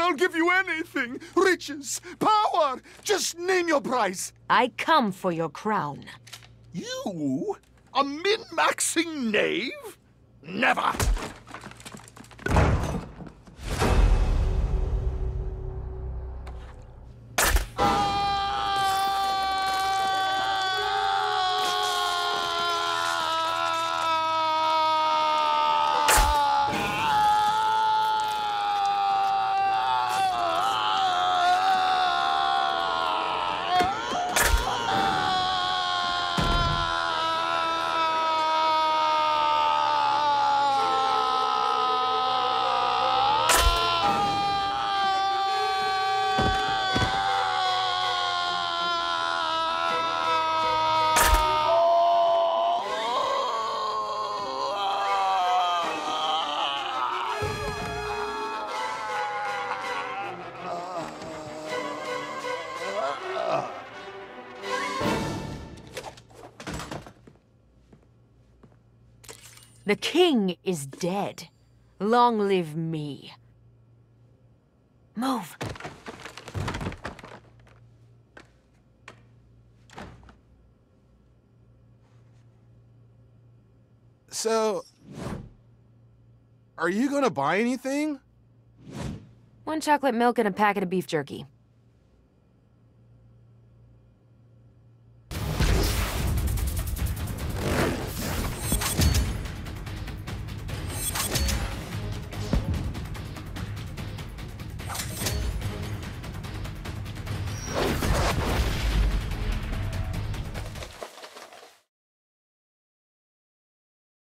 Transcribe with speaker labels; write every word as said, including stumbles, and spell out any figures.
Speaker 1: I'll give you anything. Riches, power. Just name your price.
Speaker 2: I come for your crown.
Speaker 1: You? A min-maxing knave? Never.
Speaker 2: The king is dead. Long live me. Move.
Speaker 1: So, are you gonna buy anything?
Speaker 2: One chocolate milk and a packet of beef jerky.